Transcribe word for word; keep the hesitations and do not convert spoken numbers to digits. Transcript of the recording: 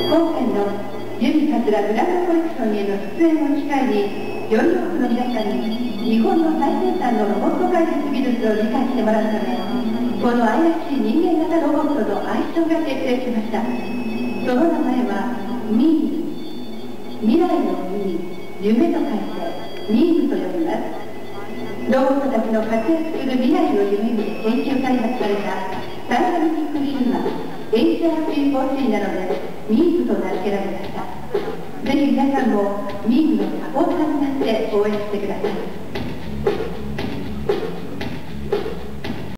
今回の由美桂ブランドコレクションへの出演を機会に、より多くの皆さんに日本の最先端のロボット開発技術を理解してもらうため、この愛らしい人間型ロボットの愛称が決定しました。その名前はミーム。未来のミー、夢と書いてミームと呼びます。ロボットたちの活躍する未来を夢見て研究開発されたダイナミックヒューマン エイチアールピーフォーシー なのでミームと名付けられました。ぜひ皆さんもミームのサポーターになって応援してください。